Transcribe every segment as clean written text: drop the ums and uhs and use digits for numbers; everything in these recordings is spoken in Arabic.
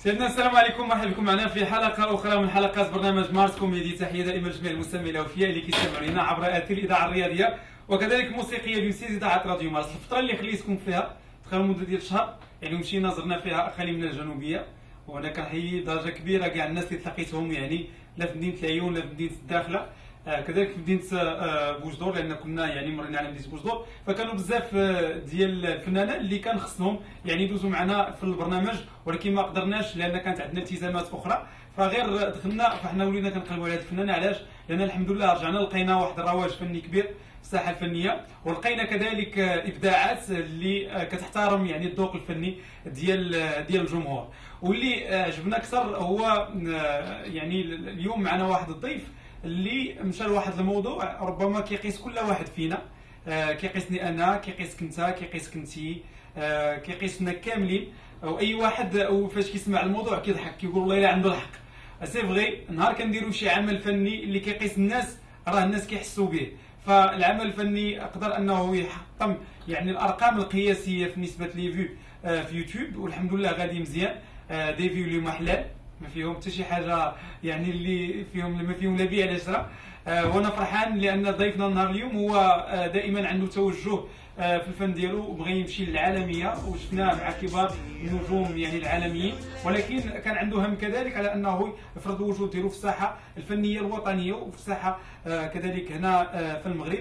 سيدنا السلام عليكم، مرحبا بكم معنا في حلقه اخرى من حلقات برنامج مارس كوميدي. تحيه دائما لجميع المستمعين الاوفياء اللي كيستمعوا عبر اثير الاذاعه الرياضيه وكذلك موسيقيه بيوسيز اذاعه راديو مارس. الفتره اللي خليتكم فيها تخيلوا مده ديال شهر، يعني مشينا زرنا فيها اقاليم من الجنوبيه، وانا كنحيي درجه كبيره كاع الناس اللي تلاقيتهم، يعني لا في مدينه العيون لا في مدينه الداخله، كذلك في مدينه بوجدور، لان كنا يعني مرينا على مدينه بوجدور، فكانوا بزاف ديال الفنانه اللي كان خصهم يعني يدوزوا معنا في البرنامج، ولكن ما قدرناش لان كانت عندنا التزامات اخرى. فغير دخلنا فاحنا ولينا كنقلبوا على هذه الفنانه. علاش؟ لان الحمد لله رجعنا لقينا واحد الرواج فني كبير في الساحه الفنيه، ولقينا كذلك ابداعات اللي كتحترم يعني الذوق الفني ديال الجمهور. واللي عجبنا اكثر هو يعني اليوم معنا واحد الضيف اللي مشى لواحد الموضوع ربما كيقيس كل واحد فينا، كيقيسني انا، كيقيسك انت، كيقيسك انتي، كيقيسنا كاملين، او اي واحد فاش كيسمع الموضوع كيضحك كيقول والله الا عنده الحق. سي فغي، نهار كنديروا شي عمل فني اللي كيقيس الناس راه الناس كيحسوا به، فالعمل الفني اقدر انه يحطم يعني الارقام القياسيه في نسبه لي فيو في يوتيوب، والحمد لله غادي مزيان، دي فيو اللي محلال ما فيهم حتى شي حاجه، يعني اللي فيهم ما فيهم لا بيع لا شراء. وانا فرحان لان ضيفنا النهار اليوم هو دائما عنده توجه في الفن ديالو وبغى يمشي للعالميه، وشفناه مع كبار النجوم يعني العالميين، ولكن كان عنده هم كذلك على انه يفرض الوجود ديالو في الساحه الفنيه الوطنيه وفي الساحه كذلك هنا في المغرب،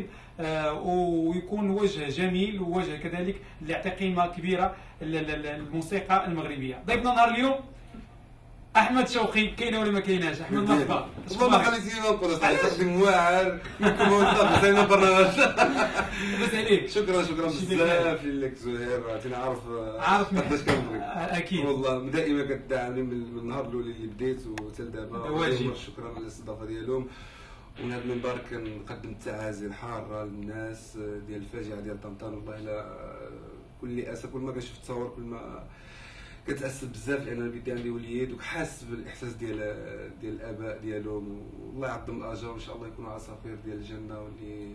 ويكون وجه جميل ووجه كذلك اللي يعطي قيمه كبيره للموسيقى المغربيه. ضيفنا النهار اليوم احمد شوقي. كاينه ولا ما كايناش؟ احمد مرحبا. والله ما خليتيني نقول تقدم واعر يمكن موظف زين البرنامج. بس عليك شكرا بزاف لك زهير، عرفتيني عارف قداش كنبغيك. اكيد والله دائما كتدعمني من النهار الاول اللي بديت وحتى لدابا. واجب. شكرا على الاستضافه ديالهم. ومن هذا المنبر كنقدم التعازي الحاره للناس ديال الفاجعه ديال طنطا. والله الا كل اسف، كل ما كنشوف التصاور كل ما كتأسف بزاف، لان البيت عندي وليد وحاس بالاحساس ديال الاباء ديالهم، والله يعظم الاجر وان شاء الله يكونوا عصافير ديال الجنه، واللي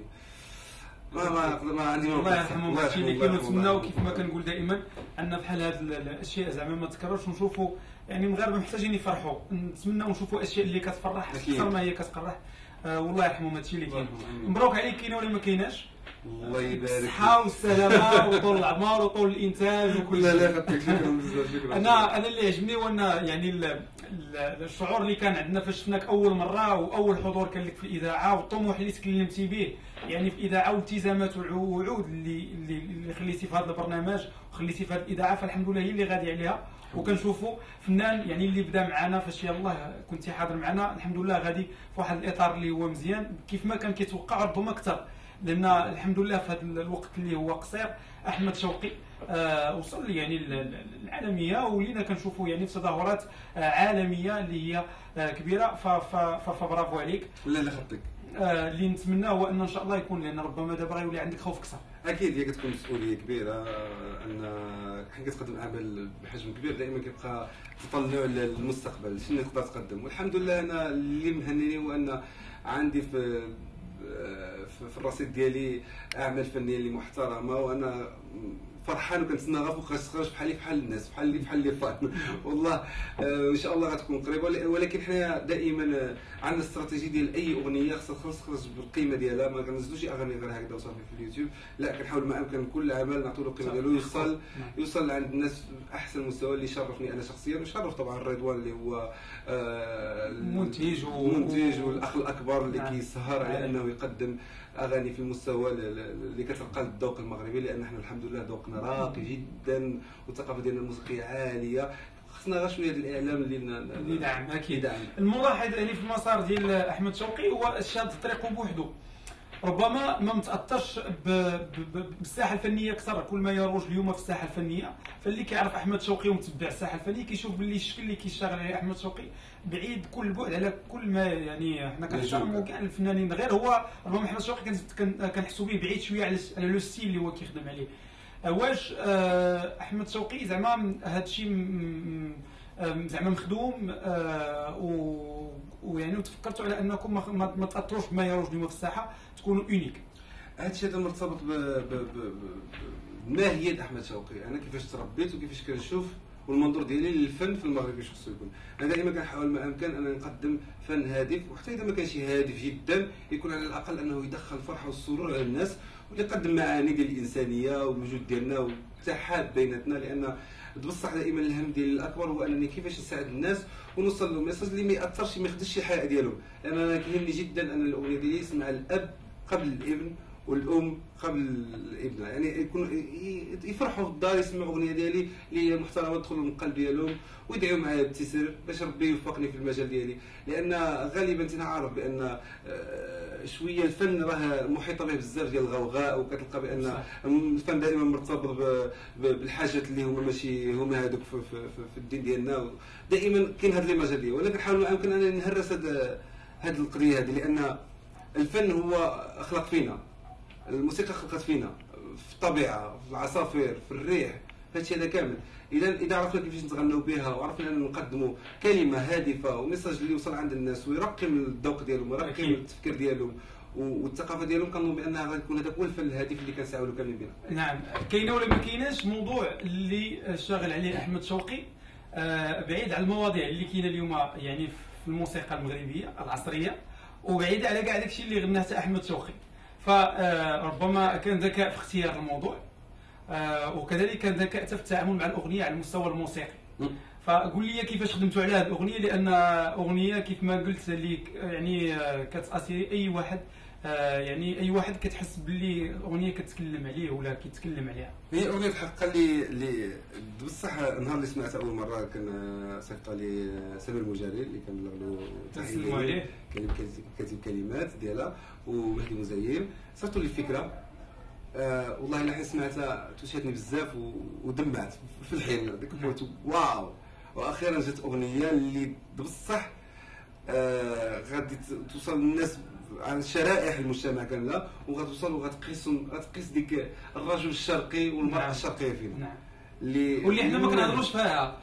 ما عندي ما الله يرحمهم. هادشي اللي كنتمناو كيف ما كنقول دائما ان بحال هاد الاشياء زعما ما تكررش، ونشوفوا يعني المغاربه محتاجين يفرحوا، نتمناو نشوفوا اشياء اللي كتفرح اكثر ما هي كتقرح. والله يرحمهم. هادشي اللي كاين. مبروك عليك. كاينه ولا ما كايناش؟ الله يبارك الصحة والسلامة وطول العمر وطول الإنتاج وكل شيء. لا يعطيك شكرا بزاف. شكرا. أنا اللي عجبني هو يعني الشعور اللي كان عندنا فاش شفناك أول مرة، وأول حضور كان لك في الإذاعة، والطموح اللي تكلمتي به يعني في الإذاعة، والالتزامات والوعود اللي خليتي في هذا البرنامج وخليتي في هذه الإذاعة، فالحمد لله هي اللي غادي عليها. وكنشوفوا فنان يعني اللي بدا معنا فاش يلاه كنتي حاضر معنا، الحمد لله غادي في واحد الإطار اللي هو مزيان كيف ما كان كيتوقع، ربما أكثر، لان الحمد لله في هذا الوقت اللي هو قصير احمد شوقي وصل يعني العالميه، ولينا كنشوفوا يعني في تظاهرات عالميه اللي هي كبيره. فبرافو عليك. لا خطيك. اللي نتمناه هو ان شاء الله يكون، لان ربما دابا غيولي عندك خوف اكثر. اكيد هي كتكون مسؤوليه كبيره، ان حين كتقدم عمل بحجم كبير دائما كيبقى تطلع للمستقبل شنو تقدر تقدم. والحمد لله انا اللي مهنيني هو ان عندي في الرصيد ديالي اعمال فنيه اللي محترمه، وانا فرحان وكنتسنى غير فوق تخرج بحالي بحال الناس، بحال اللي فان. والله ان شاء الله غتكون قريبه. ولكن حنا دائما عندنا استراتيجيه ديال اي اغنيه خصها تخرج بالقيمه ديالها، ما كنزلوش اغاني غير هكذا وصافي في اليوتيوب، لا كنحاول ما امكن كل عمل نعطيو له القيمه ديالو، يوصل عند الناس باحسن مستوى. اللي شرفني انا شخصيا وشرف طبعا رضوان اللي هو المنتج والاخ الاكبر اللي كيسهر على انه يقدم اغاني في المستوى اللي كترقى للذوق المغربي، لان احنا الحمد لله ذوقنا راقي جدا والثقافه ديالنا الموسيقيه عاليه. خصنا غير شويه ديال الاعلام اللي يدعم. اكيد الملاحظ يعني في المسار ديال احمد شوقي هو شاد الطريق بوحده، ربما ما متاثرش بالساحه الفنيه اكثر. كل ما يروج اليوم في الساحه الفنيه، فاللي كيعرف احمد شوقي ومتبع الساحه الفنيه كيشوف باللي الشكل اللي كيشتغل عليه احمد شوقي بعيد كل البعد على كل ما يعني حنا كنحترموا كاع الفنانين، غير هو ربما احمد شوقي كنحسوا به بعيد شويه على لو ستيل اللي هو كيخدم عليه. واش احمد شوقي زعما هذا الشيء زعما مخدوم ويعني وتفكرتوا على انكم ما تاثروش بما يروج اليوم في الساحه، تكونوا اونيك؟ هذا الشيء مرتبط بماهيه احمد شوقي. انا كيفاش تربيت وكيفاش كنشوف والمنظور ديالي للفن في المغرب كيفاش خصو يكون. انا دائما كنحاول ما امكن انني نقدم فن هادف، وحتى اذا ما كانش هادف جدا يكون على الاقل انه يدخل الفرحه والسرور على الناس، ويقدم معاني ديال الانسانيه والوجود ديالنا والاتحاد بيناتنا. لان بصح دائما الهم ديالي الاكبر هو انني كيفاش نساعد الناس ونوصل لهم ميساج اللي ما ياثرش، ما يخدش شي حاجه ديالهم. لان انا كيهمني جدا ان الاغنيه ديالي يسمع الاب قبل الابن والام قبل الابنه، يعني يكون يفرحوا في الدار يسمعوا اغنيه ديالي اللي هي محترمه تدخل من القلب ديالهم، ويدعيو معايا بتيسير باش ربي يوفقني في المجال ديالي. لان غالبا انا عارف بان شويه الفن راه محيط به بزاف ديال الغوغاء، وكتلقى بان الفن دائما مرتبط بالحاجات اللي هما ماشي هما هذوك في الدين ديالنا. دائما كاين هذا المجال، ولكن نحاول ما امكن انني نهرس هذه القضيه هذه، لان الفن هو اخلاق فينا، الموسيقى خلقت فينا في الطبيعه، في العصافير، في الريح، هادشي هذا كامل. اذا عرفنا كيفاش نتغنوا بها، وعرفنا ان نقدموا كلمه هادفه وميساج اللي يوصل عند الناس ويرقم الذوق ديالهم ويرقم التفكير ديالهم والثقافه ديالهم، كنظن بانها غيكون هذاك هو الفن الهادف اللي كنسعوا له كاملين بنا. نعم، كاينه ولا ما كايناش موضوع اللي شاغل عليه احمد شوقي بعيد على المواضيع اللي كاينه اليوم يعني في الموسيقى المغربيه العصريه، وبعيد على كاع داكشي اللي غناه احمد شوقي. فربما كان ذكاء في اختيار الموضوع، وكذلك كان ذكاء في التعامل مع الاغنيه على المستوى الموسيقي. فقول لي كيفاش خدمتوا على هذه الاغنيه، لان اغنيه كيف ما قلت لي يعني كتاسيري اي واحد، يعني اي واحد كتحس باللي الاغنيه كتكلم عليه ولا كيتكلم عليها. هي اغنيه الحق اللي بصح النهار اللي سمعتها اول مره كان صيفط لي سمير المجاري اللي كنبلغ له تحيه، كاتب كلمات ديالها ومهدي مزين. صيفط لي الفكره، والله الا حين سمعتها توشاتني بزاف ودمعت في الحين ديك قلت واو. واخيرا جات اغنيه اللي بصح غادي توصل للناس عن شرائح المجتمع كامله، وغتوصل وغتقيس ديك الرجل الشرقي والمراه الشرقيه فينا. نعم. اللي حنا ما كنهضروش فيها،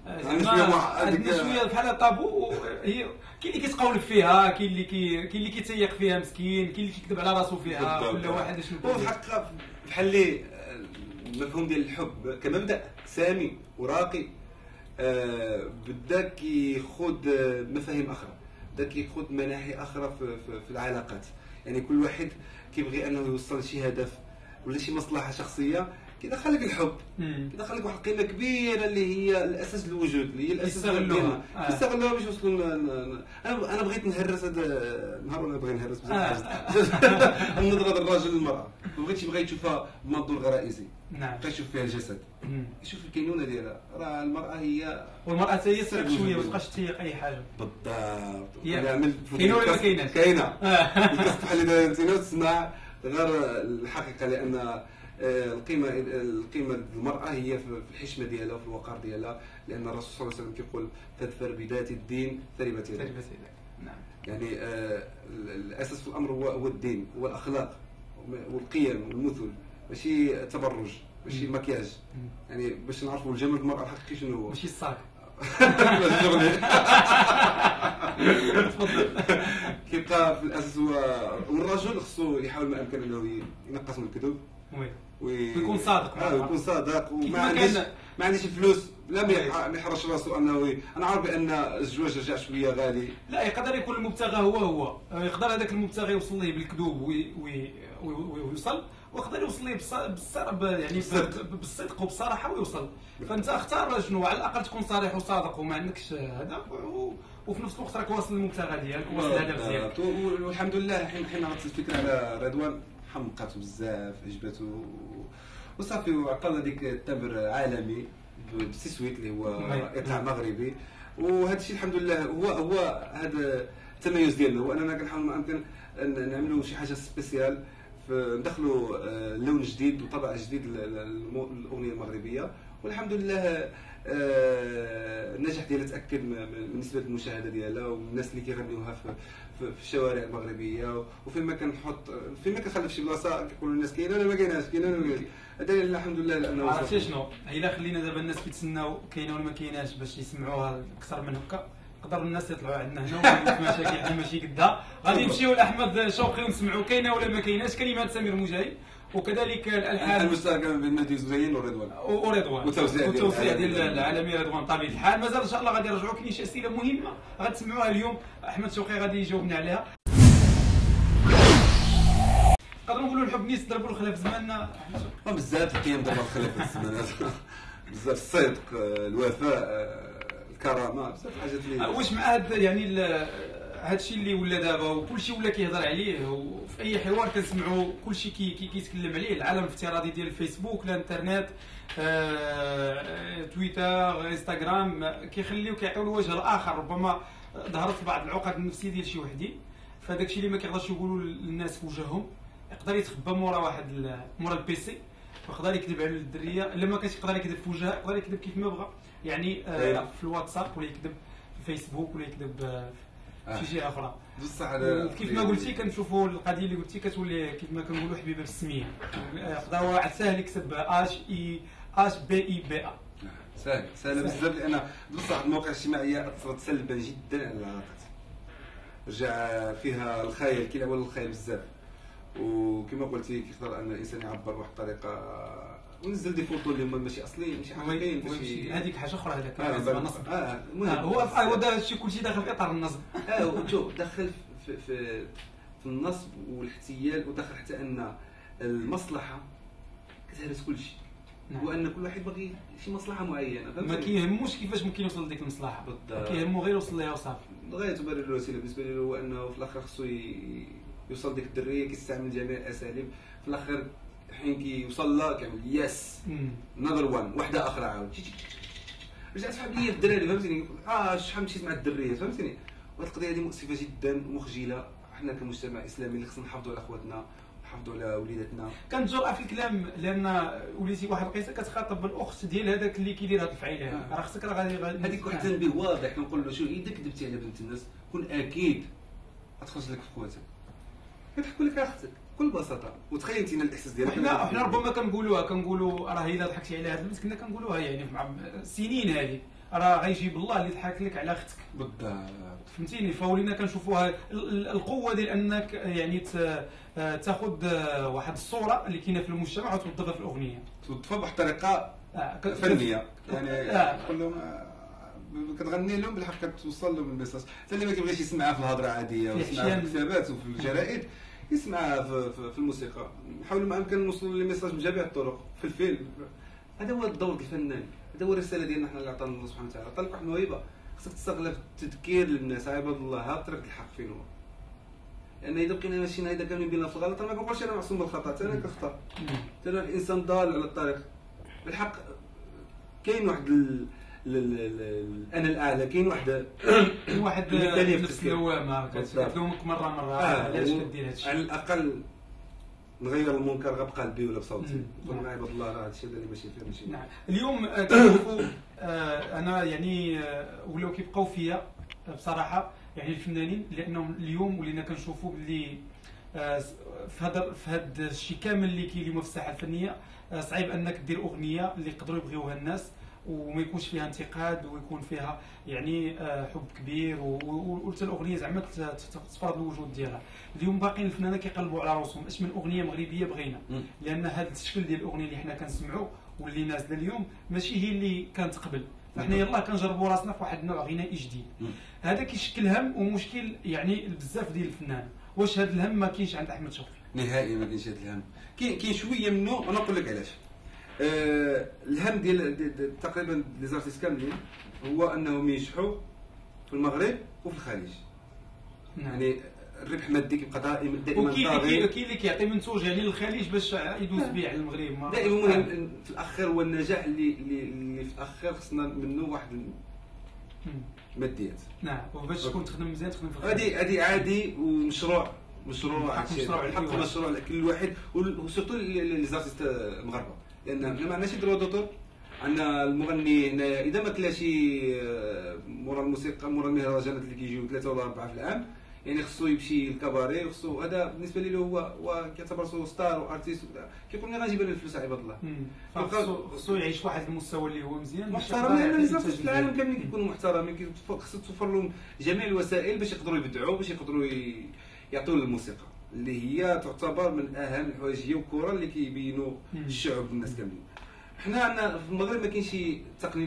عندنا شويه بحال الطابو. هي كاين اللي كيتقولب فيها، كاين اللي كيتيق فيها مسكين، كاين اللي كيكذب على راسو فيها، كل واحد شنو هو في الحقيقه بحال اللي المفهوم ديال الحب كمبدا سامي وراقي بدا كيخوض مفاهيم اخرى، بدا كيخوض مناحي اخرى في العلاقات. يعني كل واحد كيبغي انه يوصل لشي هدف ولا شي مصلحه شخصيه، كيدخل لك الحب، كيدخل لك واحد القيمه كبيره اللي هي الاساس الوجود، اللي هي الاساس ديالنا يستغلوها باش يوصلوا. انا بغيت نهرس هذا النهار، وانا باغي نهرس بزاف النظره الرجل للمراه، بغيتي تشوفها بمنظور غرائزي. نعم، بقى يشوف فيها الجسد، يشوف الكينونه ديالها. راه المراه هي والمراه حتى هي تسرق شويه، ما تبقاش تسيق اي حاجه. بالضبط. كاينه ولا ما كايناش؟ كاينه. بحال اللي داير انت تسمع غير الحقيقه، لان القيمه المراه هي في الحشمه ديالها وفي الوقار ديالها، لان الرسول صلى الله عليه وسلم كيقول فاظفر بذات الدين ثربت يدك. نعم. يعني الاساس في الامر هو الدين، هو الاخلاق والقيم والمثل، ماشي تبرج، ماشي مكياج. يعني باش نعرفوا الجمال المراه الحقيقي شنو هو، ماشي الصاك. كيبقى في الاساس هو، والرجل خصو يحاول ما امكن انه ينقص من الكذب ويكون صادق. يكون صادق، وما عنديش الفلوس، لا ما يحرش راسو انه انا عارف بان الزواج رجع شويه غالي. لا، يقدر يكون المبتغى هو يقدر هذاك المبتغى يوصل ليه بالكذوب ويوصل، ويقدر يوصل ليه يعني بالصدق وبالصراحه ويوصل. فانت اختار شنو، على الاقل تكون صريح وصادق وما عندكش هذا، وفي نفس الوقت راك واصل للمبتغى ديالك وواصل للهدف ديالك. والحمد لله حين عرفت الفكره على رضوان حمقته بزاف، عجبته وصافي، وعطانا ديك التمر عالمي بالسيسويت اللي هو ايقاع مغربي. وهذا الشيء الحمد لله هو هذا التميز ديالنا، هو اننا كنحاول ما امكن نعملوا شي حاجه سبيسيال، ندخلوا لون جديد وطبع جديد للاغنيه المغربيه. والحمد لله النجاح ديالها تاكد بالنسبه للمشاهده ديالها والناس اللي كيغنيوها في الشوارع المغربيه. وفيما كنخلي في شي بلاصه كيقولوا الناس كاينه ولا ما كايناش، هذا الحمد لله. لانه عرفتي شنو، الا خلينا دابا الناس كيتسناو كاينه ولا ما كايناش باش يسمعوها اكثر من هكا، يقدروا الناس يطلعوا عندنا هنا ويقولوا في مشاكل عندنا ماشي قدها. غادي نمشيو لاحمد شوقي ونسمعوا كاينه ولا ما كايناش كلمات سمير مجاهد، وكذلك الالحان المشتركه بين مهدي زين ورضوان والتوزيع ديال العالمي رضوان. طبيعه الحال مازال ان شاء الله غادي نرجعوا. كاين شي اسئله مهمه غتسمعوها اليوم، احمد شوقي غادي يجاوبنا عليها. نقدروا نقولوا الحب نيس ضربوا الخلاف زماننا احمد شوقي. بزاف القيم ضربوا الخلاف في الزمانات بزاف الصدق، الوفاء، الكرامه، بزاف الحاجات اللي واش مع هاد يعني هادشي اللي ولا دابا وكلشي ولا كيهضر عليه، وفي اي حوار كنسمعوا كلشي كيتكلم عليه، العالم الافتراضي ديال الفيسبوك، الانترنت، تويتر، انستغرام، كيخليو كيعطيو الوجه الاخر. ربما ظهرت بعض العقد النفسيه ديال شي وحدين، فداك الشيء اللي ما كيقدرش يقولوا للناس في وجههم يقدر يتخبى مورا مورا البيسي، ويقدر يكذب على الدريه. الا ما كانش يقدر يكذب في وجهها، يقدر يكذب كيف ما بغى، يعني في الواتساب، ولا يكذب في الفيسبوك، ولا يكذب في شي اخرى. بصح كيف ما قلتي كنشوفوا القضيه اللي قلتي كتولي كيف ما كنقولوا حبيبه بالسميه. يقدر واحد ساهل يكتب اش بي اي بي ا، سهله بزاف، لان بصح المواقع الاجتماعيه اثرت سلبا جدا على العلاقات، رجع فيها الخيال، كيلعبوا الخيال بزاف. وكما قلتي كيقدر ان الانسان يعبر بواحد الطريقه ونزل دي فوتو اللي هما ماشي اصليين، ماشي حقيقيين، ماشي هذيك حاجه اخرى. هذاك نصب. هو دار هادشي كلشي داخل في اطار النصب. شوف دخل في النصب والاحتيال، ودخل حتى ان المصلحه كتهرس كلشي، وان كل واحد باغي شي مصلحه معينه، ما كيهموش كيفاش ممكن يوصل لديك المصلحه، كيهمو غير يوصل ليها وصافي. غايه تبرر الوسيله. بالنسبه لي هو انه في الاخر خصو يوصل ديك الدريه، كيستعمل جميع الاساليب، في الاخر حين كيوصل لها كيعمل يس نظر وان واحده اخرى عاود رجعت فحال ليا الدراري، فهمتيني؟ شحال مشيت مع الدريه، فهمتيني؟ وهاد القضيه هذه مؤسفه جدا ومخجله. حنا كمجتمع اسلامي اللي خصنا نحافظوا على خواتنا ونحافظوا على وليداتنا. كانت جرأة في الكلام، لان وليتي واحد القصه كتخاطب الاخت ديال هذاك اللي كيدير هاد الفعيله، راه خصك غادي هذيك واحد التنبيه واضح. كنقول له شو اذا كذبتي على بنت الناس كون اكيد غتخرج لك في خواتك، كتحكوا لك اختك بكل بساطه. وتخيل انت الاحساس ديالك. حنا ربما كنقولوا راه الا ضحكتي على هاد البنت، كنا كنقولوها يعني مع السنين هذه، راه غيجيب الله اللي ضحك لك على اختك بالضبط، فهمتيني. فولينا كنشوفوها القوه ديال انك يعني تاخذ واحد الصوره اللي كاينه في المجتمع وتوظفها في الاغنيه، توظفها بواحد الطريقه فنيه، يعني كلهم كتغني لهم بالحق، كتوصل لهم الميساج. حتى اللي ما كيبغيش يسمعها في الهضره عاديه ويسمعها في الكتابات وفي الجرائد، يسمعها في الموسيقى. نحاولوا ما امكن نوصلوا للميساج بجميع الطرق في الفيلم. هذا هو الدور الفنان، هذا هو الرساله ديالنا حنا اللي عطانا الله سبحانه وتعالى. عطاك واحد الموهبه خصك تستغلها في التذكير للناس، عباد الله ها طريق الحق فين هو. لان اذا بقينا ماشيين هيدا كاملين بينا في الغلط، ما كنقولش انا معصوم من الخطا، حتى انا كنخطا، حتى انا الانسان ضال على الطريق. بالحق كاين واحد انا الاعلى، كاين واحد نفس اللوامه كتلومك مره علاش كدير هادشي. على الاقل نغير المنكر غير بقلبي ولا بصوتي، نقول مع عباد الله راه هادشي اللي ماشي فيه ماشي. نعم اليوم كنشوفوا انا يعني ولاو كيبقاو فيا بصراحه يعني الفنانين، لانهم اليوم ولينا كنشوفوا باللي في هذا الشيء كامل اللي كاين اليوم في الساحه الفنيه، صعيب انك دير اغنيه اللي يقدروا يبغيوها الناس وما يكونش فيها انتقاد، ويكون فيها يعني حب كبير، وحتى الاغنيه زعما تفرض الوجود ديالها. اليوم باقيين الفنانين كيقلبوا على راسهم اش من اغنيه مغربيه بغينا، لان هذا الشكل ديال الاغنيه اللي حنا كنسمعوا واللي نازله اليوم ماشي هي اللي كانت قبل، فاحنا يلاه كنجربوا راسنا في واحد النوع غنائي جديد. هذا كيشكل هم ومشكل يعني بزاف ديال الفنان. واش هذا الهم ما كاينش عند احمد شوقي؟ نهائي ما كاينش هذا الهم. كاين شويه منه، وانا نقول لك علاش. الهم ديال تقريبا لي زارتيست كاملين هو انهم ينجحوا في المغرب وفي الخليج. يعني الربح المادي كيبقى دائما طاغي. كاين اللي كيعطي منتوج يعني للخليج باش يدوز به على المغرب. دائما المهم في الاخر هو النجاح اللي في الاخر خصنا منه واحد الماديات. نعم، وباش تكون تخدم مزيان تخدم في الخليج. هذه عادي، ومشروع حق مشروع لكل واحد، وسورتو لي زارتيست المغاربه، لان ما عندناش دروا دوتور. عندنا المغني هنا اذا ما كلاش مورا الموسيقى مورا المهرجانات اللي كيجيو 3 ولا 4 في العام، يعني خصو يمشي للكباري، خصو هذا بالنسبه لي هو كيعتبر سو ستار وارتيست. كيقول لي غنجيب انا الفلوس عباد الله. خصو يعيش واحد المستوى اللي هو مزيان محترم، لان الناس في العالم كاملين كيكونوا محترمين، خصو توفر لهم جميع الوسائل باش يقدروا يبدعوا، باش يقدروا يعطوا الموسيقى اللي هي تعتبر من اهم الحوايج، هي الكره اللي كيبينوا الشعوب الناس كاملين. حنا عندنا في المغرب ما كاينش التقنين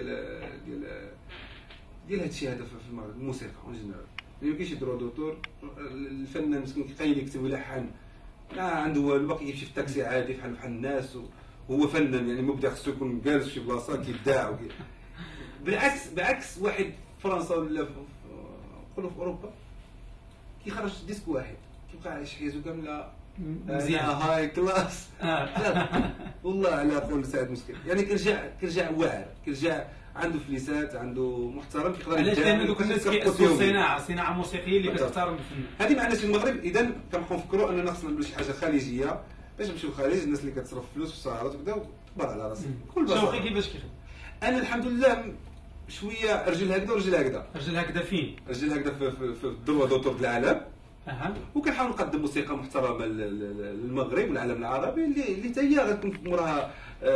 ديال هذا الشيء هذا في المغرب، الموسيقى اون جينيرال ما كاينش درو دوتور. الفنان مسكين كيقيل يكتب ويلحن، ما عنده والو، باقي يمشي في التاكسي عادي بحال الناس، وهو فنان يعني مبدع، خصو يكون جالس في شي بلاصه كيبدع بعكس واحد في فرنسا ولا نقولوا في اوروبا كيخرج ديسك واحد كيبقى عايش حياته كامله مزيان هاي كلاس. والله على قول سعد مسكين يعني كيرجع واعر، كيرجع عنده فليسات، عنده محترم، كيقدر علاش؟ لان دوك الناس كيأسسوا صناعه موسيقيه اللي كتحترم الفن. هذه مع الناس في المغرب. اذا كنبقاو نفكروا اننا خصنا نعملوا شي حاجه خارجيه باش نمشيو للخارج، الناس اللي كتصرف فلوس في السهرات وكذا، كبر على راسي كل بلاصه. شوقي كيفاش كيخدم؟ انا الحمد لله شويه رجل هكذا ورجل هكذا. رجل هكذا فين؟ رجل هكذا في الدروا دوتور العالم. وكنحاول نقدم موسيقى محترمه للمغرب والعالم العربي اللي حتى هي غتكون موراها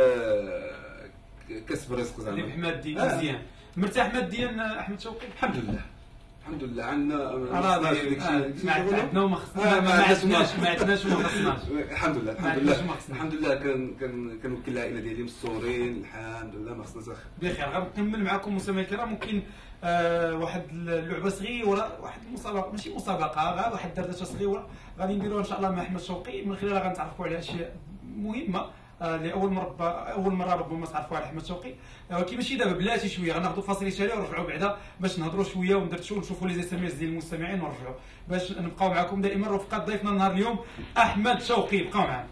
كسب رزق زعما. ربح مادي مزيان. مرتاح ماديا احمد شوقي؟ الحمد لله الحمد لله. عندنا راضي ما عندنا وما خصناش، ما عندناش وما خصناش. الحمد لله الحمد لله الحمد لله. كنوكل العائله ديالي مستورين الحمد لله، ما خصناش بخير. غنكمل معكم مستمعينا الكرام. ممكن واحد اللعبه صغيره، واحد المسابقه، ماشي مسابقه، غير واحد دردشه صغيره غادي نديروها ان شاء الله مع احمد شوقي، من خلالها غنتعرفوا على اشياء مهمه لاول مره ربما تعرفوا على احمد شوقي، ولكن ماشي دابا، بلاتي شويه غناخذوا فاصله شهريه ونرجعوا بعدا باش نهضروا شويه وندردشوا ونشوفوا لي اس ام اس ديال المستمعين ونرجعوا باش نبقاو معكم دائما رفقه ضيفنا نهار اليوم احمد شوقي. بقاو معنا.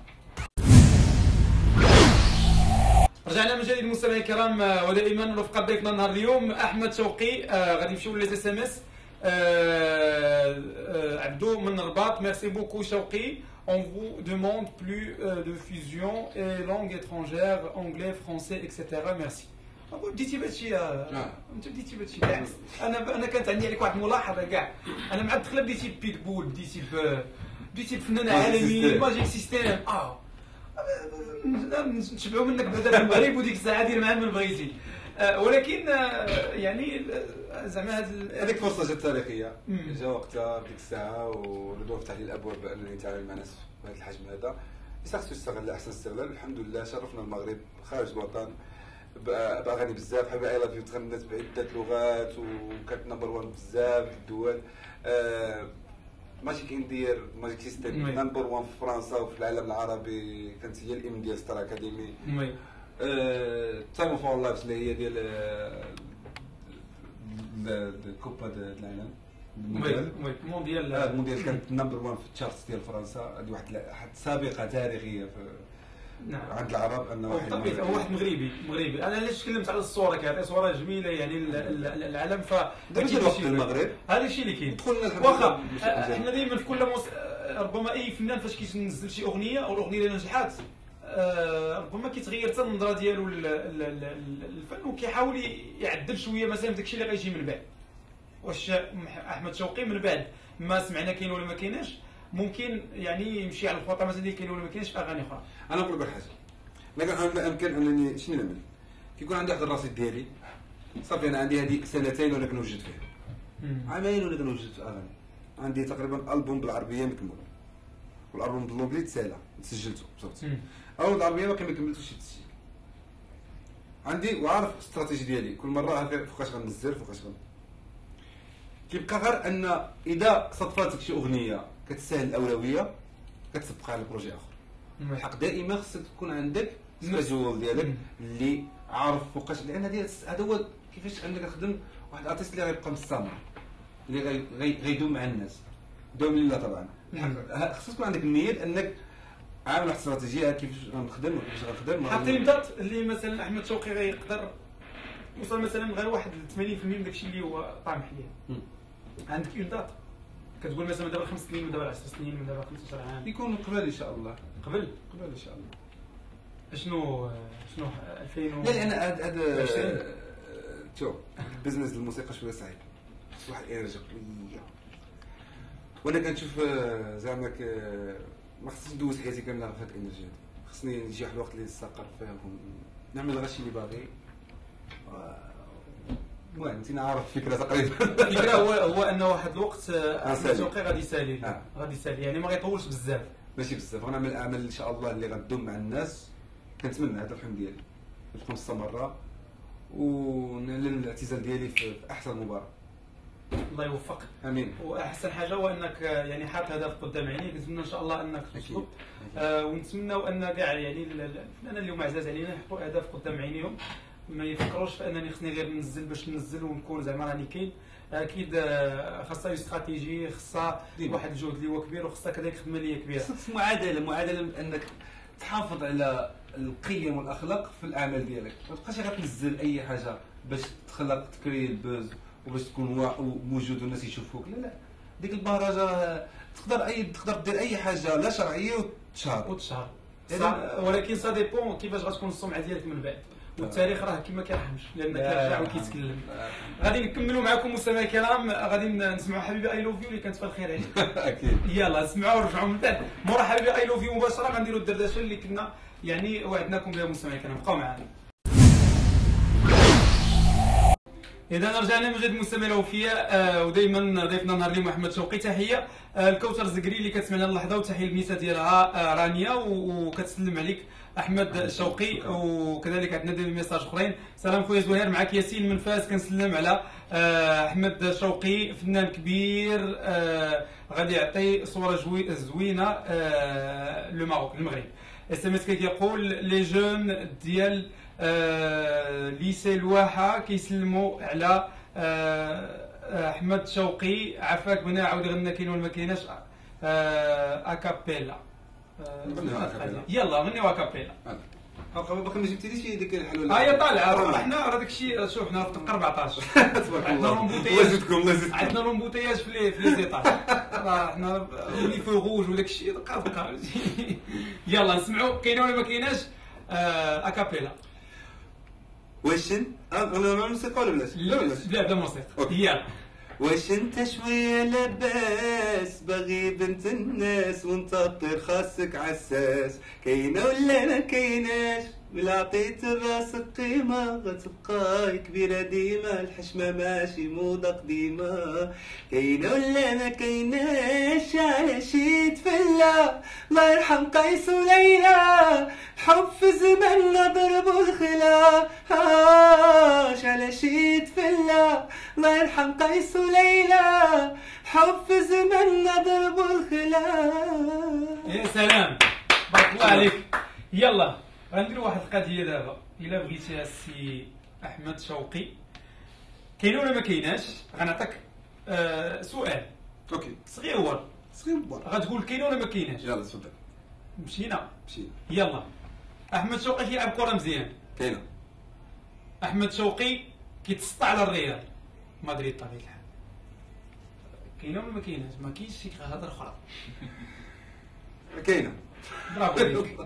رجعنا من جديد مستمعينا الكرام، ودائما رفقه ضيفنا نهار اليوم احمد شوقي. غادي نمشيو لي اس ام اس. عبدو من الرباط: merci beaucoup Shawqi, on vous demande plus de fusion et langue étrangère, anglais, français, etc. merci. بديتي بهادشي، انت بديتي بهادشي بالعكس. انا كانت عندي عليك واحد الملاحظه كاع، انا مع الدخله بديتي بيتبول، بديتي بفنان عالمي ماجيك سيستيم. نتبعوا منك بعدا في المغرب وديك الساعه دير معنا من بغيتي، ولكن يعني زعما هذيك فرصه جات تاريخيه، جا وقتها ديك الساعه والدور فتح لي الابواب بانني نتعامل مع ناس بهذا الحجم هذا، خصو يستغل احسن استغلال. الحمد لله شرفنا المغرب خارج الوطن باغاني بزاف، حبيبي اي لاف يو تغنت بعده لغات وكانت نمبر 1 بزاف الدول. ماشي كندير ماجيك سيستيم نمبر 1 في فرنسا وفي العالم العربي، كانت هي الام ديال ستار اكاديمي. تايم اوف اور لايفز اللي هي ديال الكوبا ديال العالم المونديال كانت نمبر 1 في التشارتس ديال فرنسا. هذه واحد سابقه تاريخيه في عند العرب ان واحد مغربي. انا علاش تكلمت على الصوره، كانت صوره جميله يعني العالم. ف دابا المغرب هذا الشيء اللي كاين. واخا احنا دائما في كل ربما اي فنان فاش كينزل شي اغنيه او الاغنيه اللي نجحات ربما كيتغير حتى النظره ديالو للفن وكيحاول يعدل شويه مثلا داك الشيء اللي غيجي من بعد. واش احمد شوقي من بعد ما سمعنا كاين ولا ما كايناش ممكن يعني يمشي على الخطى مثلا ديال كاين ولا ما كاينش في اغاني اخرى؟ انا نقول لك حاجه، لكن يمكن انني شنو نعمل؟ كيكون عندي واحد الرصيد ديالي صافي، انا عندي هذه سنتين ولا كنوجد فيها، عامين ولا كنوجد في اغاني. عندي تقريبا البوم بالعربيه مكمل، والالبوم بالانجلي تسجلته بصوتي. البوم بالعربيه ما كملتوش التسجيل. عندي وعارف الاستراتيجي ديالي، كل مره فوقاش غنزل فوقاش كيبقى غير ان اذا صدفاتك شي اغنيه كتسهل الاولويه كتسبقها على بروجي اخر. الحق دائما خصك تكون عندك سكاجول ديالك اللي عارف فوقاش، لان هذا هو كيفاش انك تخدم واحد الارتيست اللي غيبقى مستمر، اللي غيدوم مع الناس دوم لله. طبعا خصك تكون عندك النيه انك عامل واحد الاستراتيجيه كيفاش غنخدم وكيفاش غنخدم. حاطين دات اللي مثلا احمد شوقي غيقدر يوصل مثلا غير واحد 80% من داكشي اللي هو طعم حليب. عندك اون دات كتقول مثلا دابا 5 سنين، من دابا 10 سنين، من دابا 15 عام، يكون قبل ان شاء الله. قبل ان شاء الله. شنو 2000 لا لان هذا شوف البزنس الموسيقى شويه صعيب، خص واحد الانرجي قويه وانا كنشوف زعما ما خصنيش ندوز حياتي كامله في هاد الانرجي هادي، خصني يجي واحد الوقت اللي نستقر فيه نعمل غير شي اللي باغي. المهم انت عارف الفكره تقريبا. الفكره هو ان واحد الوقت احمد شوقي غادي يسالي يعني ما غيطولش بزاف. ماشي بزاف، غنعمل اعمال ان شاء الله اللي غتدوم مع الناس. كنتمنى هذا الحلم ديالي تكون مستمره ونعلن الاعتزال ديالي في احسن مباراه. الله يوفقك. امين. واحسن حاجه هو انك يعني حاط هدف قدام عينيك، نتمنى ان شاء الله انك توصل. ونتمناو ان كاع يعني الفنانين اللي هما عزاز علينا يحطوا اهداف قدام عينيهم، ما يفكروش في انني خصني غير ننزل باش ننزل ونكون زعما راني كاين. اكيد خاصها استراتيجي، خاصها واحد الجهد اللي هو كبير، وخاصها كذلك خدمه اللي هي كبيره. معادله انك تحافظ على القيم والاخلاق في الاعمال ديالك، ما تبقاش غتنزل اي حاجه باش تخلق تكري البوز وباش تكون موجود والناس يشوفوك. لا ديك البهرجه تقدر دير اي حاجه لا شرعيه وتشهر ولكن سا ديبون كيفاش غتكون السمعه ديالك من بعد. والتاريخ راه كما كيرحمش لان كيرجع وكيتكلم. غادي نكملوا معكم مستمعينا الكرام، غادي نسمعوا حبيبي اي لوف يو اللي كانت في الخير عليك. اكيد. يلا نسمعوا ونرجعوا من بعد مورا حبيبي اي لوف يو مباشره غنديروا الدردشه اللي كنا يعني وعدناكم بها مستمعينا الكرام. بقاو معنا. اذا رجعنا من جديد مستمعينا الاوفياء، ودائما ضيفنا نهار اليوم احمد شوقي. تحيه الكوثر الزكري اللي كتسمعنا اللحظه، وتحيه الميسه ديالها رانيا وكتسلم عليك احمد شوقي. وكذلك عندنا دي ميساج اخرين. سلام خويا زهير، معك ياسين من فاس، كنسلم على احمد شوقي فنان كبير غادي يعطي صوره زوينه لو ماروك المغرب. اس ام اس كيقول لي جون ديال ليسي الواحه كيسلموا على احمد شوقي. عافاك بنا عاود غنى كاين ولا ما كايناش اكابيلا. يلا غنيو اكابيلا. باقي ما جبتيليش ديك الحلوه. هي طالعه. حنا راه داك الشيء شوف حنا في الدقه 14. عندنا رومبوتياج في لي زيطاج. راه حنا لي فو روج وداك الشيء دقه. يلا نسمعوا كاينه ولا ما كايناش اكابيلا. واش انا موسيقى ولا بلاش؟ لا بلا موسيقى. يلا. واش انت شويه لاباس باغي بنت الناس وانت طير خاصك عساس، كاينه ولا ما كايناش؟ ولا عطيت راسك قيمه غتبقى كبيره ديما، الحشمه ماشي موضه قديمه، كاينه ولا ما كايناش؟ على شي تفلا الله يرحم قيس وليلى، حب في زماننا ضربوا الخلا، على شي تفلا الله يرحم قيس وليلى، حب في زماننا ضربوا الخلا. يا سلام بارك الله عليك. يلا غنديروا واحد القضيه دابا، الا بغيتيها السي احمد شوقي كاين ولا ما كايناش؟ غنعطيك سؤال اوكي صغير غتقول كاين ولا ما كايناش. يلا تفضل. مشينا. يلا. احمد شوقي كيلعب كره مزيان. كاينه. احمد شوقي كيتسطى على الريال مدريد بطبيعه الحال. كاينه ولا ما كايناش؟ ما كاينش شي هضره اخرى. كاينه. برافو عليك.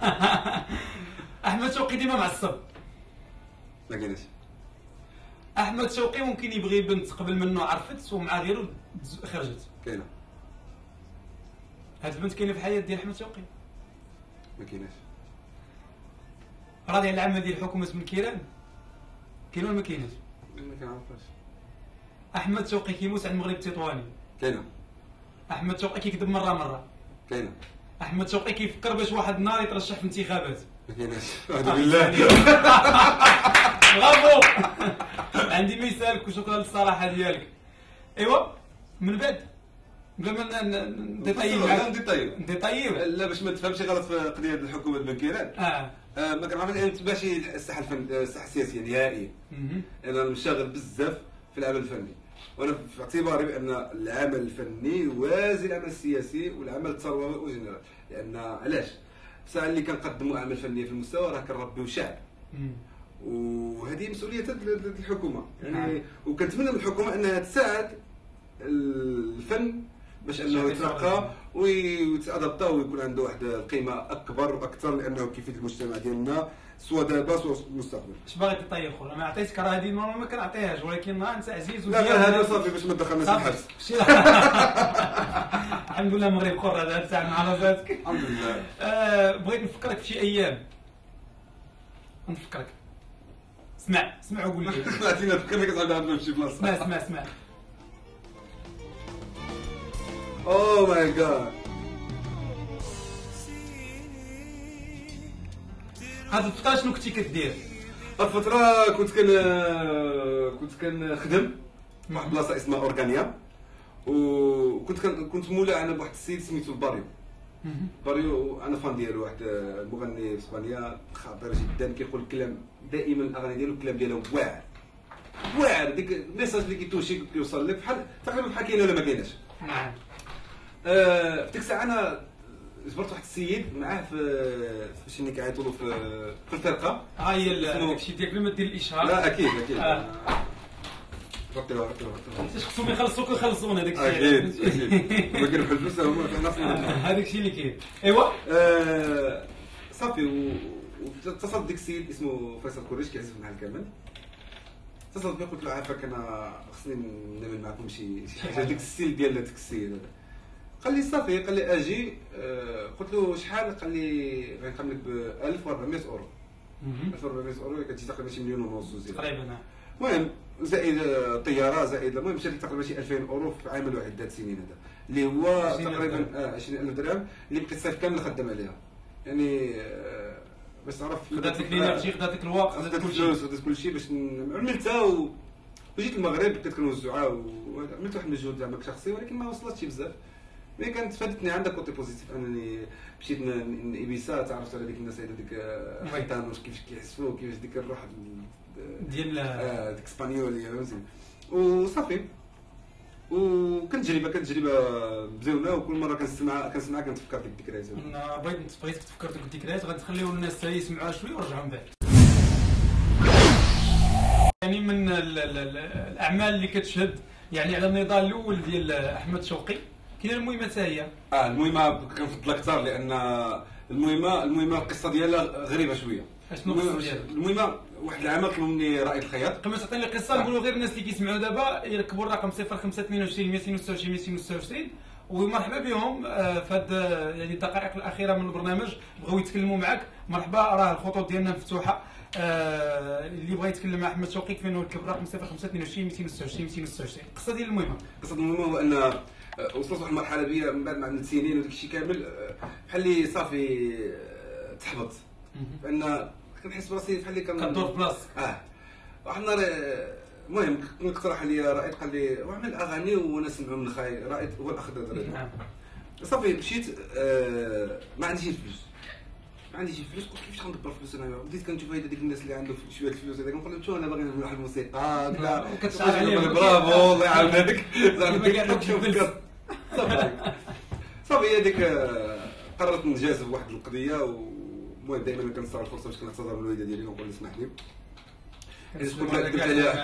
احمد شوقي ديما معصب. ما كايناش. احمد شوقي ممكن يبغي بنت قبل منه عرفت ومع غيره خرجت. كاينه. هاد البنت كاينه في الحياه ديال احمد شوقي. ما كايناش. راضي على العمل ديال حكومه بن كيران كاين ولا ما كايناش؟ ما كنعرفهاش. احمد شوقي كيموت على المغرب التطواني. كاينه. احمد شوقي كيكذب مره. كاينه. احمد شوقي كيفكر باش واحد النهار يترشح في انتخابات. ما كايناش. الحمد لله. برافو. عندي ما يسالك وشكرا للصراحه ديالك. ايوا من بعد بلا ما نديطايب معاك. نديطايب لا باش ما تفهمش غلط في قضيه الحكومه بن كيران. ما كنعرفش انت ماشي الساحه السياسيه نهائيا. انا مشاغل بزاف في العمل الفني، وانا في اعتباري بان العمل الفني يوازي العمل السياسي والعمل الثروي وجنرال. لان علاش؟ الساعه اللي كنقدموا اعمال فنيه في المستوى راه كنربيو شعب، وهذه مسؤوليه الحكومه يعني. وكنتمنى من الحكومه انها تساعد الفن باش انه يترقى ويتادابتا ويكون عنده واحد القيمه اكبر واكثر لانه كيفيد المجتمع ديالنا سواء دابا سواء في المستقبل. اش باغي تطيب خويا؟ انا عطيتك راه هذه نورمال ما كنعطيهاش، ولكن انت عزيز لا غير هذا صافي باش ما دخلناش الحبس. الحمد لله المغرب حر هذا تاع مع راساتك. الحمد لله. بغيت نفكرك في شي ايام. نفكرك. اسمع وقول لي. عرفتينا فكرنا كتعاود عندنا في شي بلاصه. اسمع. اوه ماي جاد. هاد الفترة شنو كنتي كدير؟ هاد الفترة كنت كنخدم في واحد البلاصة اسمها اورغانيا، كنت مولع انا بواحد السيد سميتو باريو انا فان ديالو، واحد المغني في اسبانيا خطير جدا، كيقول الكلام دائما الاغاني ديالو الكلام ديالو واعر ديك الميساج اللي كيتوشي كيوصل لك بحال تقريبا بحال كاينه ولا ما كايناش. نعم. في ديك الساعه انا جبرت واحد السيد معاه فاش اللي كيعيطوا له في الفرقه. هي داكشي ديالك لما دير الاشهار. لا اكيد غطيوها حيت خصهم يخلصونا داك الشيء. اكيد ما كنربحوا الفلوس هما حنا هذاك الشيء اللي كاين. ايوا صافي واتصلت بديك السيد اسمه فيصل كوريش كيعزف مع الكمان. اتصلت بيه قلت له عافاك انا خصني نعمل معكم شي حاجه ديك السيل ديال داك السيد هذا. قال لي صافي، قال لي اجي. قلت له شحال؟ قال لي غنخدم لك ب 1400 اورو. 1400 اورو كتجي تقريبا شي مليون ونص تقريبا. المهم زائد الطياره زائد المهم مشات لي تقريبا شي 2000 اورو في عام واحد 3 سنين هذا اللي هو تقريبا 20000 درهم اللي بقيت الصيف كامل خدام عليها. يعني باش تعرف خدات لك الانرجي، خدات لك الوقت، خدات الفلوس، خدات كل شيء باش عملتها وجيت المغرب بديت كنوزعها وعملت واحد المجهود زعما شخصي، ولكن ما وصلتش بزاف. مي كانت فادتني عندها كوتي بوزيتيف انني مشيت ايبيسا، تعرفت على ديك الناس ديك حيتانوس كيفاش كيحسبوا كيفاش ديك الروح ديال ديك اسبانيوليه فهمتي. وصافي وكانت تجربه مزيونه، وكل مره كنسمعها كنتفكر ديك الذكريات. انا بغيت تفكر ديك الذكريات، غنخليو الناس يسمعوها شويه ونرجعوا من بعد. يعني من الاعمال اللي كتشهد يعني على النضال الاول ديال احمد شوقي كاين المهمه حتى هي. المهمه كنفضل اكثر لان المهمه القصه ديالها غريبه شويه. اشنو القصه ديالها؟ المهمه واحد العام طلبوا مني رائد الخياط. قبل ما تعطيني القصه نقولوا غير الناس اللي كيسمعوا دابا يركبوا الرقم 0522 226 226 ومرحبا بهم في هاد يعني الدقائق الاخيره من البرنامج، بغاو يتكلموا معك. مرحبا، راه الخطوط ديالنا مفتوحه. اللي بغى يتكلم مع احمد شوقي كيفين يركب الرقم 0522 226 226. القصه ديال المهمه هو ان وصلت واحد المرحله بيا من بعد ما عملت سنين وداك الشيء كامل بحال اللي صافي تحبط، لان كنحس براسي بحال اللي كدور في بلاصتك. واحد النهار المهم كنت اقترح عليا رائد، قال لي واعمل اغاني وانا نسمعهم من الخاي. رائد هو الاخ ديال نعم. صافي مشيت ما عنديش الفلوس، قلت كيفاش غندبر فلوس انا؟ بديت كنشوف ديك الناس اللي عندهم شويه الفلوس هذاك، كنقول لهم شوف انا باغي نعمل واحد الموسيقى لا كتشعر عليهم برافو الله يعاونك زعما صافي هذيك قررت نجازف واحد القضيه. والمهم دائما كنستغل الفرصه باش كنعتذر من الوالده ديالي ونقول اسمح لي. قلت لها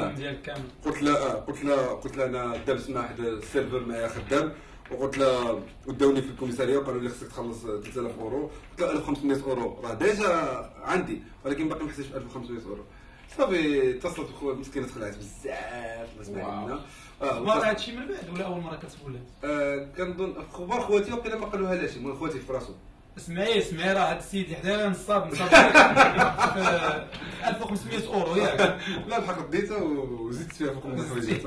قلت لها انا دابز مع واحد السيرفر معايا خدام، وقلت لها وداوني في الكوميساريه وقالوا لي خصك تخلص 3000 اورو. قلت لها 1500 اورو راه ديجا عندي، ولكن باقي ما حسيتش ب 1500 اورو. صافي اتصلت بخويا مسكينه تخلعت بزاف ما سمع لنا. اخبار هادشي من بعد ولا اول مره كتقولها؟ كنظن اخبار خواتي وقيلا ما قالوها لاش، المهم خواتي في راسهم. اسمعي راه هاد السيد اللي حدانا نصاب 1500 اورو ياك؟ لا الحق ديتها وزدت فيها فوق من حوايج.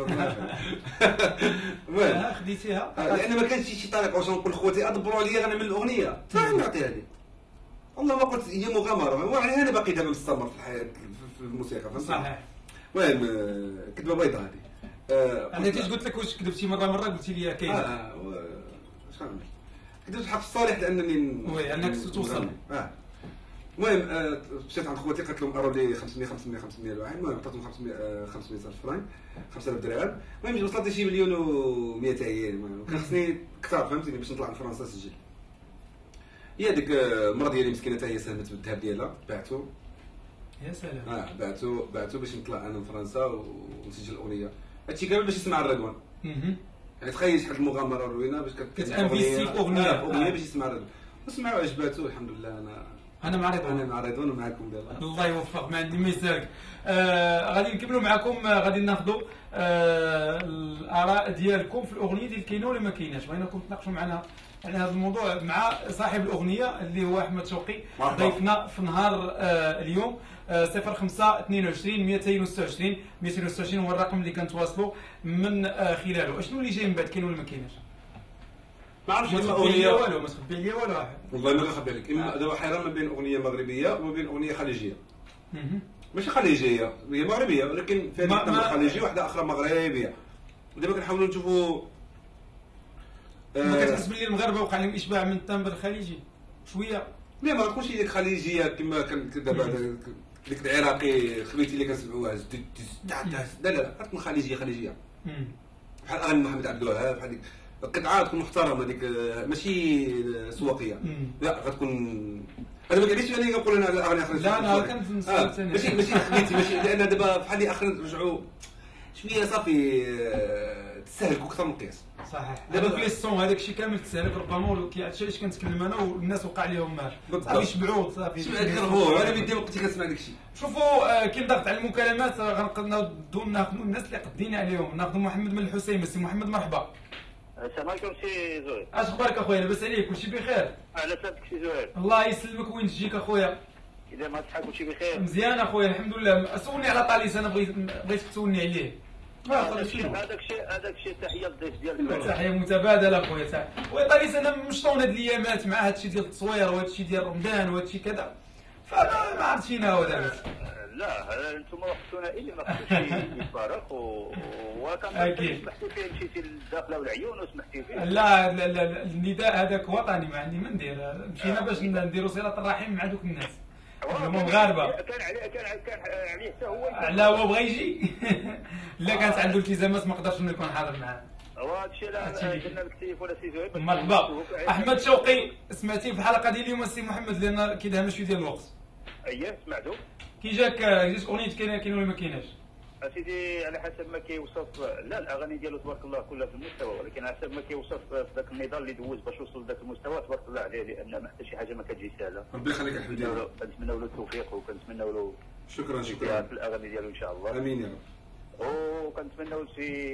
خديتيها لان ما كانش شي طريقه واش نقول لخواتي ادبروا عليا غنعمل الاغنيه نعطيها لي. والله ما قلت هي مغامره، وعليها انا باقي دابا مستمر في الحياه في الموسيقى فهمت. صحيح. المهم كذبه بيضاء هذه. انا كيفاش قلت لك واش كذبتي مره قلتي لي كاين واش غنعمل؟ كدرت الحق الصالح لانني وي انك توصل. المهم مشيت عند خواتي قلت لهم اروا لي 500 الواحد. المهم عطيتهم 500,000 فرانك 5000 درهم. المهم وصلت شي مليون و200 المهم كان خصني كثار فهمتيني باش نطلع لفرنسا نسجل. هي ديك المرا ديالي مسكينه حتى هي ساهمت بالذهب ديالها بعتو. يا سلام. بعتو باش نطلع انا لفرنسا ونسجل الاغنيه. هادشي كامل باش يسمع الرضوان. يعني تخيل شحال المغامره روينه باش كتانفيستي في اغنيه باش يسمع رضوان وسمعوا عجباتو الحمد لله. انا مع رضوان، انا مع رضوان ومعكم دابا. الله يوفق، ما عندي ما يسالك. غادي نكملوا معكم، غادي ناخذوا الاراء ديالكم في الاغنيه ديال كاينه ولا ما كايناش. بغيناكم تناقشوا معنا على هذا الموضوع مع صاحب الاغنيه اللي هو احمد شوقي، ضيفنا في نهار اليوم. 05 22 226 226 هو الرقم اللي كنتواصلوا من خلاله. شنو اللي جاي من بعد، كاين ولا ما كايناش؟ ما عرفتش ما تخبي لي والو، ما تخبي لي والو. والله ما نخبي لك. اما دابا حيران ما بين اغنيه مغربيه وما بين اغنيه خليجيه. ماشي خليجيه، هي مغربيه ولكن فيها تمر خليجي، واحده اخرى مغربيه. ودابا كنحاولوا نشوفوا. ما كتحس بلي المغاربه وقع لهم اشباع من التمبر الخليجي شويه؟ لا ما تكونش ديك خليجيه كما كان دابا ديك العراقي خبيتي اللي كنسمعوها. لا لا غتكون خليجيه. بحال اغاني محمد عبد الوهاب، بحال ديك القطعه تكون محترمه، ديك ماشي سواقيه. لا غتكون. انا ما قاليش انا نقول انا اغاني اخرى. لا انا كنت ماشي خبيتي ماشي، لان دابا بحال اللي اخر رجعوا شويه صافي تستهلكوا اكثر من القياس. صحيح. دابا كل الصون هذاك الشيء كامل تستهلك ربما علاش كنتكلم انا والناس وقع لهم صافي يشبعوا صافي. شبعوا انا بدي وقتي كنسمع داك الشيء. شوفوا كاين ضغط على المكالمات، غنقدروا ناخذوا الناس اللي قدينا عليهم. ناخذوا محمد من الحسين. سي محمد مرحبا. السلام عليكم سي زهير. اش اخبارك اخويا؟ لاباس عليك؟ كلشي بخير؟ على سلامتك سي زهير. الله يسلمك. وين تجيك اخويا؟ اذا ما صحاب كلشي بخير. مزيان اخويا الحمد لله. سولني على طاليس، انا بغيتك تسولني عليه. هذاك الشيء تحيه للضيف ديالك. تحيه متبادله اخويا. طاليس انا مشطون هاد الايامات مع هاد الشيء ديال التصوير وهاد الشيء ديال رمضان وهاد الشيء كذا، فما عرفتش فينا هو دابا. لا انتم وقت ثنائي ما خصوش يفارق وكان سمحتي فيه مشيتي للداخله والعيون وسمحتي فيه. لا النداء هذاك وطني، ما عندي ما ندير. مشينا باش نديروا صله الرحم مع دوك الناس هما مغاربه. كان عليه حتى هو. لا هو بغى يجي. لا كانت عنده التزامات ما قدرش يكون حاضر معنا. هو هذا الشيء اللي قلنا لك التليفون سي زهير. مرحبا احمد شوقي. سمعتي في الحلقه ديال اليوم السي محمد لان كيدهم شويه ديال الوقت. اييه سمعتو. كي جاك اغنيه كاين ولا ما كايناش؟ اسيدي على حسب ما كيوصف. لا الاغاني ديالو تبارك الله كلها في المستوى، ولكن على حسب ما كيوصف في ذاك النضال اللي دوز باش وصل لذاك المستوى تبارك الله عليه، لان ما حتى شي حاجه ما كتجي سهله. ربي يخليك الحمد لله. كنتمناو له التوفيق وكنتمناو له شكرا في الاغاني ديالو ان شاء الله. امين يا رب. وكنتمناو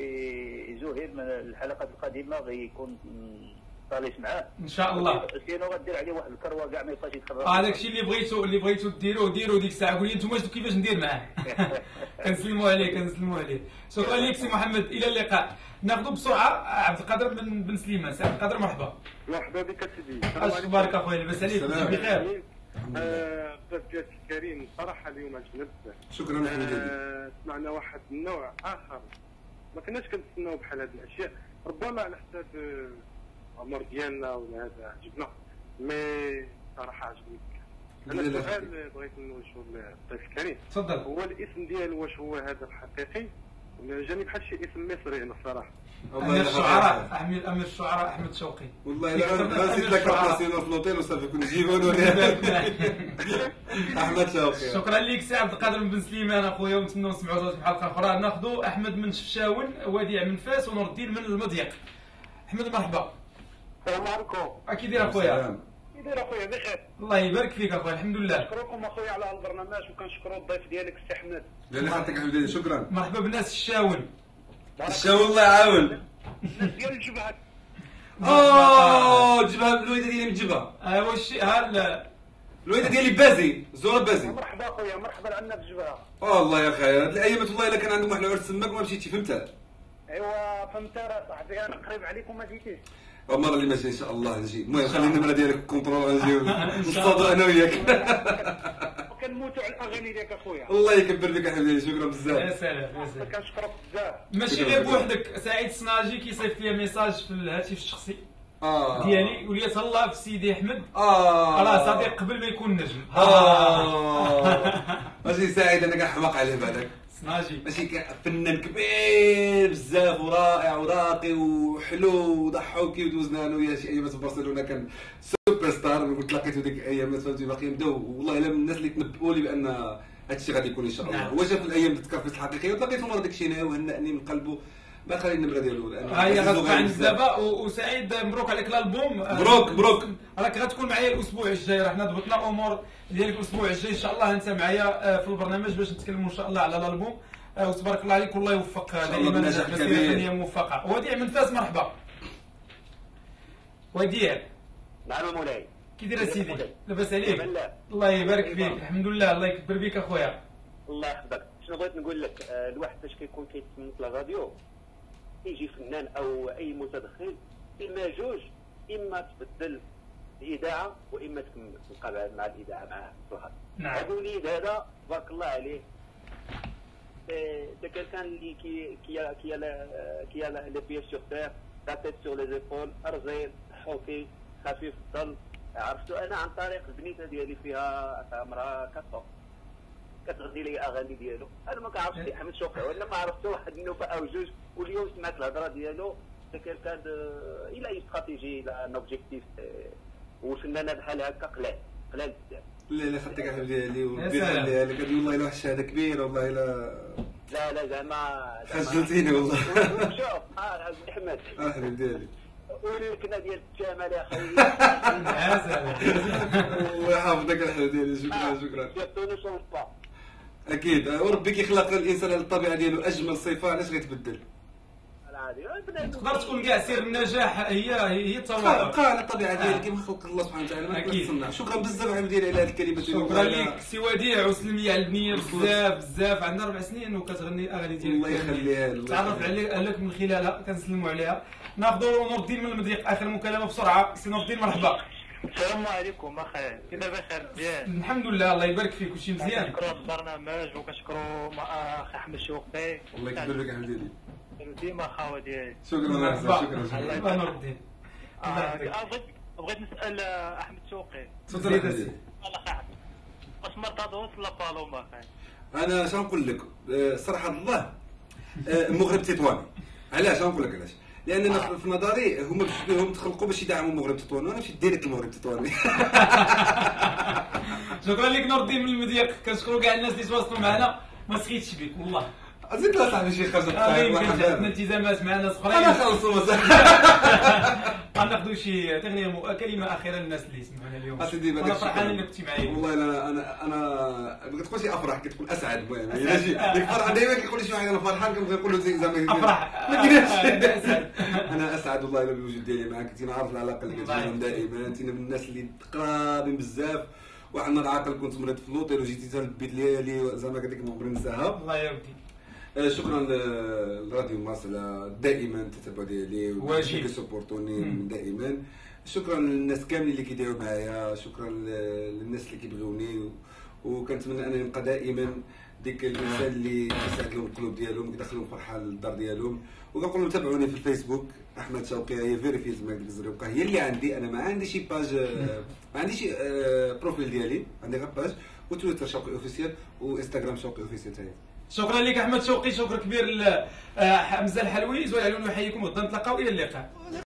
في زهير من الحلقات القادمه غيكون طاليس معاه ان شاء الله. سينو غدير عليه واحد الكروه كاع ما يبقاش يتخرج. هذاك الشيء اللي بغيتو ديروه ديك الساعه. قول لي انتم كيفاش ندير معاه. كنسلموا عليه. شكرا لك سي محمد، الى اللقاء. ناخذوا بسرعه عبد القادر بن سليمان. سي عبد القادر مرحبا. مرحبا بك سيدي. اش اخبارك اخويا؟ لاباس عليك؟ كلشي بخير؟ الضيف ديالك الكريم صراحه اليوم عجبنا بزاف. شكرا حبيبي. سمعنا واحد النوع اخر ما كناش كنتسناو بحال هذه الاشياء، ربما على حساب العمر ديالنا ولا هذا عجبنا، مي صراحه عجبني. انا السؤال بغيت نوجهو للضيف الكريم. تفضل. هو الاسم ديالو واش هو هذا الحقيقي ولا جاني بحال شي اسم مصري؟ انا الصراحه امير الشعراء امير الشعراء احمد شوقي. والله لا نسيت لك راسينا في الاوتيل وصافي كنت نجيبو احمد شوقي. شكرا لك سي عبد القادر بن سليمان اخويا، ونتمنوا نسمعوا صوتك في حلقه اخرى. ناخذوا احمد من شفشاون، وديع من فاس، ونور الدين من المضيق. احمد مرحبا. السلام عليكم. كي داير اخويا؟ كي داير اخويا؟ بخير الله يبارك فيك اخويا الحمد لله. نشكركم اخويا على البرنامج وكنشكروا الضيف ديالك السي احمد. لا يخليك حبيبي. شكرا. مرحبا بالناس الشاون. الشاون الله يعاون. الناس ديال الجبهه. الجبهه الوالده ديالي من الجبهه. ايوا الشيء ها الوالده ديالي بازي زوره بازي. مرحبا اخويا، مرحبا عندنا في الجبهه. والله يا خير هاد الايامات والله الا كان عندهم واحد العرس تماك وما مشيتش. فهمت؟ ايوا فهمت راه صاحبي انا قريب عليك وما جيتيش. المره اللي ماشي ان شاء الله نجي. المهم خلي النمره ديالك كونترول نجيو نصطادوا انا وياك. كنموتوا على الاغاني ديالك اخويا. الله يكبر بك حبيبي. شكرا بزاف. يا سلام. كنشكرك بزاف. ماشي غير بوحدك. سعيد السناجي كيصيفط لي ميساج في الهاتف الشخصي ديالي يقول لي تهلا في سيدي احمد. راه صديق قبل ما يكون نجم. ماشي سعيد انا كنحماق عليه بعدك. سناجي ماشي فنان كبير بزاف ورائع وراقي وحلو وضحوكي ودوزنا انا وياه شي ايامات في برشلونه كان سوبر ستار. كنت لقيته ديك الايامات فهمتي باقي نبداو. والله الا من الناس اللي تنبؤوا لي بان هذا الشيء غادي يكون ان شاء الله. هو شاف الايام تكرفس الحقيقيه وتلاقيته مره داك الشيء وهنأني من قلبه. باقي لي النمره ديالو ها هي غتبقى عند دابا. وسعيد مبروك عليك الالبوم. مبروك راك غتكون معايا الاسبوع الجاي، راه حنا ضبطنا امور ديالك الاسبوع الجاي ان شاء الله انت معايا في البرنامج باش نتكلموا ان شاء الله على الالبوم. وتبارك الله عليك والله يوفق دائما مسيره فنيه موفقه. وديع من فاس مرحبا. وديع نعم مولاي، كي داير سيدي؟ لاباس عليك؟ الله يبارك فيك. الحمد لله، الله يكبر بك اخويا. الله يحفظك. شنو بغيت نقول لك، الواحد فاش كيكون كيتسمى في الراديو يجي فنان او اي متدخل، اما جوج، اما تبدل الاذاعه واما تبقى مع الاذاعه معاه في الخط. نعم. هذا الوليد هذا تبارك الله عليه، c'est quelqu'un qui a les pieds sur terre, la tête sur les épaules، رزين حوكي خفيف الظل. عرفتو انا عن طريق البنيته ديالي فيها عمرها 4 كتغني لي اغاني ديالو. انا ما كنعرفش سي احمد شوقي ولا ما عرفتو واحد النوبه او جوج، واليوم سمعت الهضره ديالو. سي كيلكان الى اي استراتيجي الى ان اوبجيكتيف، والفنانه بحال هكا قلال بزاف. لا خدتك احمد ديالي وبيخليها لك. والله الا واحد الشهاده كبيره، والله الا لا زعما خجلتيني والله. شوف احمد احمد ديالي والكنا ديال الجمال يا اخي. الله يحفظك احمد ديالي. شكرا. اكيد وربي كيخلق الانسان على الطبيعه ديالو اجمل صفه، علاش غيتبدل؟ تقدر تكون كاع سر النجاح هي التواضع. بقى على الطبيعه ديالك كيما خلق الله سبحانه وتعالى. ما تصنع. شكرا بزاف احمد ديالي على هذه الكلمه. شكرا لك سي وديع، وسلمي على البنيه بزاف. عندها 4 سنين وكتغني اغاني ديالك. الله يخليها. تعرف عليك من خلالها، كنسلموا عليها. ناخذوا نور الدين من المضيق، اخر مكالمه بسرعه. سي نور الدين مرحبا. السلام عليكم اخي، كي دابا بخير؟ مزيان الحمد لله، الله يبارك فيك. كلشي مزيان. كنشكروا البرنامج وكنشكروا اخي احمد شوقي. الله يكبر بك احمد ديالي. ديما خاوه ديالي. شكرا. الله نور الدين. بغيت نسال احمد شوقي. تفضل احمد ديالي. الله احمد، واش مرتضوش ولا بالوما اخي؟ انا شنو نقول لك صراحه الله، المغرب تطواني. علاش نقول لك علاش؟ لان انا في نظري هما تخلقوا باش يدعموا المغرب تطواني، وانا ماشي ديريكت المغرب تطواني. شكرا لك نور الدين من المضيق. كنشكروا كاع الناس اللي تواصلوا معنا. ما سخيتش بك والله. زيد لا صاحبي شي خرجت. يمكن عندنا التزامات مع ناس اخرين. انا خلصوا مزال. غناخذوا شي تغنيه كلمه اخيره للناس اللي يسمعونا اليوم. انا فرحان انك كنتي معايا. والله انا بغيت تقول شي افرح، كتقول اسعد. المهم الا شي ديك الفرحه دائما كيقول لي شي واحد انا فرحان، كنبغي نقول له زعما افرح. ما كاينش. انا اسعد والله بالوجود ديالي معاك. انت عارف العلاقه اللي كتجينا دائما. انت من الناس اللي قرابين بزاف. واحد النهار عاقل كنت مريض في لوطيل وجيتي حتى للبيت ديالي، زعما هذيك ما عمري ننساها. الله يودي. شكرا لراديو مارس على دائما التتبع ديالي وكيسبورتوني دائما. شكرا للناس كاملين اللي كيدعوا معايا. شكرا للناس اللي كيبغيوني، وكنتمنى انني نبقى دائما ديك الانسان اللي كيسعد لهم القلوب ديالهم، كيدخلهم فرحه للدار ديالهم. وكنقول لهم تابعوني في الفيسبوك احمد شوقي. هي فيريفيز ماك الزريوقه هي اللي عندي. انا ما عندي شي باج، ما عندي شي بروفيل ديالي. عندي غير باج وتويتر شوقي اوفيسيال وانستغرام شوقي اوفيسيال تاعي. شكرا لك احمد شوقي. شكر كبير لحمزه الحلوي. زوين علينا نحييكم وغدا نتلاقاو. الى اللقاء.